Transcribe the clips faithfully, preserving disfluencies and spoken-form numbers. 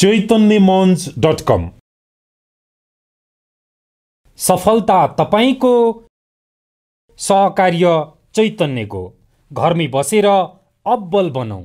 चैतन्य मंच डट कम। सफलता तपाईको, सहकार्य चैतन्यको। घरमै बसेर अब्बल बनौं।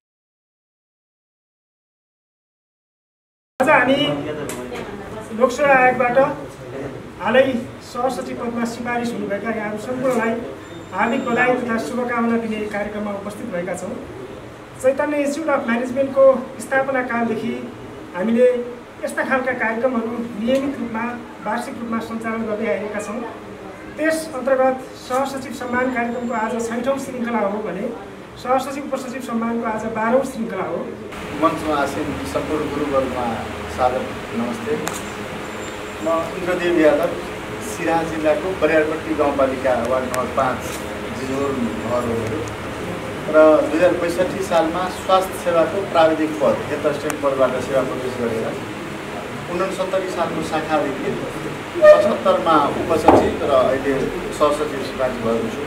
आज हामी लोकसेवा आयोगबाट हालै सहसचिव पदमा सिफारिस हुनुभएका यहाँहरू सम्पूर्णलाई हार्दिक बधाई तथा शुभकामना दिने कार्यक्रममा उपस्थित भएका छौँ। चैतन्य इन्स्टिच्युट अफ म्यानेजमेन्टको स्थापना कालदेखि हामीले यस्ता खालका कार्यक्रमहरू नियमित रूपमा वार्षिक रूपमा सञ्चालन गर्दै आएका छौँ। त्यस अन्तर्गत सहसचिव सम्मान कार्यक्रमको आज छैठौँ श्रृङ्खला हो भने सहसचिव उपसचिव सम्मानको आज बाह्रौँ श्रृङ्खला हो। मञ्चमा आसीन सम्पूर्ण गुरुवर्गमा स्वागत, नमस्ते। म इन्द्रदेव यादव, सिराहा जिल्लाको बरियारपट्टी गाउँपालिका वार्ड नम्बर पाँच जिजोर घर हो र दुई हजार पैँसठी सालमा स्वास्थ्य सेवाको प्राविधिक पद हेल्थ असिस्टेन्ट पदबाट सेवा प्रवेश गरेर उनसत्तरी सालको शाखा अधिकृत, पचहत्तरमा उपसचिव र अहिले सहसचिव सिफारिस भएको छु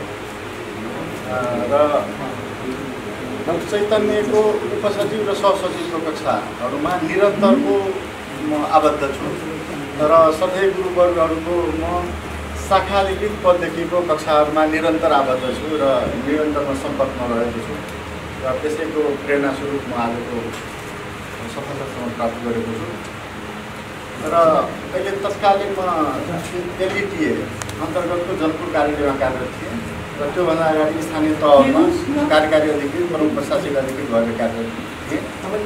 र चैतन्यको उपसचिव र सहसचिवको कक्षाहरूमा निरन्तरको म आबद्ध छु र सधैँ गुरुवर्गहरूको म शाखा अधिकृत पददेखिको कक्षाहरूमा निरन्तर आबद्ध छु र निरन्तरमा सम्पर्कमा रहेको छु र त्यसैको प्रेरणा स्वरूप म आजको सफलतासम्म प्राप्त गरेको छु र अहिले तत्कालीन म एलइटिए अन्तर्गतको जनपुर कार्यालयमा कार्यरत थिएँ र त्योभन्दा अगाडि स्थानीय तहमा कार्यकारी अधिकृत प्रमुख प्रशासनिक अधिकृत भएर कार्यरत थिएँ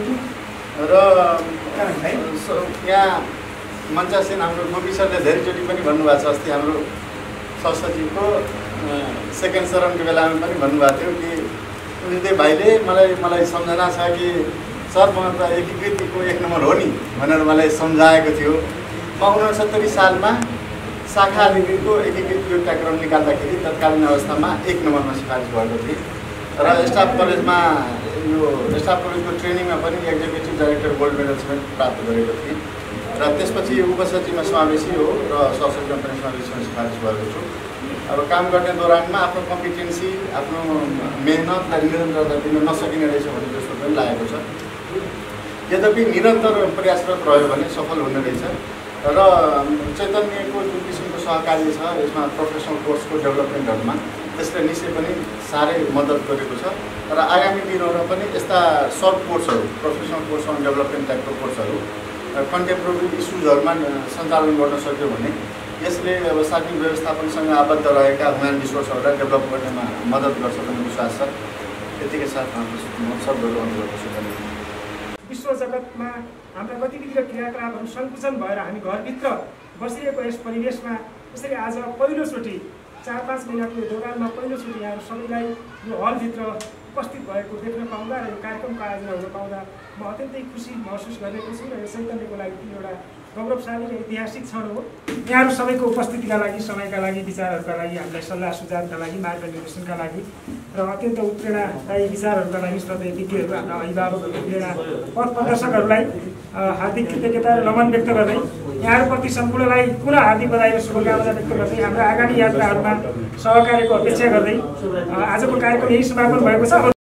र यहाँ मञ्चासीन हाम्रो गोपी सरले धेरैचोटि पनि भन्नुभएको छ। अस्ति हाम्रो सहसचिवको सेकेन्ड चरणको बेलामा पनि भन्नुभएको थियो कि उदय भाइले मलाई मलाई सम्झना छ कि सर म त एकीकृतको एक नम्बर हो नि भनेर मलाई सम्झाएको थियो। म उनसत्तरी सालमा शाखा अधिकृतको एकीकृत पाठ्यक्रम निकाल्दाखेरि तत्कालीन अवस्थामा एक नम्बरमा सिफारिस भएको थिएँ र स्टाफ कलेजमा यो स्टाफ कलेजको ट्रेनिङमा पनि एक्जिक्युटिभ डाइरेक्टर गोल्ड मेडल पनि प्राप्त गरेको थिएँ र त्यसपछि उपसचिवमा समावेशी हो र सहसचिवमा पनि समावेशीमा सिफारिस भएको छु। अब काम गर्ने दौरानमा आफ्नो कम्पिटेन्सी, आफ्नो मेहनत र निरन्तरता दिन नसकिने रहेछ भन्ने जस्तो पनि लागेको छ। यद्यपि निरन्तर प्रयासरत रह्यो भने सफल हुने रहेछ र चैतन्यको जुन किसिमको सहकार्य छ यसमा प्रोफेसनल कोर्सको डेभलपमेन्टहरूमा त्यसले निश्चय पनि साह्रै मद्दत गरेको छ र आगामी दिनहरूमा पनि यस्ता सर्ट कोर्सहरू, प्रोफेसनल कोर्स अन डेभलपमेन्ट टाइपको कोर्सहरू कन्टेम्पोरेरी इस्युजहरूमा सञ्चालन गर्न सक्यो भने यसले अब सार्वजनिक व्यवस्थापनसँग आबद्ध रहेका ह्युमन रिसोर्सहरूलाई डेभलप गर्नेमा मद्दत गर्छ भन्ने विश्वास छ। यतिकै साथ म शब्दहरू अनुरोध गर्छु। विश्व जगतमा हाम्रा गतिविधि र क्रियाकलापहरू सङ्कुचन भएर हामी घरभित्र बसिरहेको यस परिवेशमा यसरी आज पहिलोचोटि चार पाँच महिनाको दौरानमा पहिलोचोटि यहाँहरू सबैलाई यो हलभित्र उपस्थित भएको देख्न पाउँदा र यो कार्यक्रमको आयोजना हुन पाउँदा म अत्यन्तै खुसी महसुस गरेको छु र यो चैतन्यको लागि पनि एउटा गौरवशाली र ऐतिहासिक क्षण हो। यहाँहरू सबैको उपस्थितिका लागि, समयका लागि, विचारहरूका लागि, हामीलाई सल्लाह सुझावका लागि, मार्गदर्शनका लागि र अत्यन्त उत्प्रेरणादायी विचारहरूका लागि श्रद्धेय दिदीहरू, हाम्रा अभिभावकहरू, प्रेरणा पथ प्रदर्शकहरूलाई हार्दिक कृतज्ञता र नमन व्यक्त गर्दै यहाँहरूप्रति सम्पूर्णलाई पुनः हार्दिक बधाई र शुभकामना व्यक्त गर्दै हाम्रा आगामी यात्राहरूमा सहकार्यको अपेक्षा गर्दै आजको कार्यक्रम यही समापन भएको छ।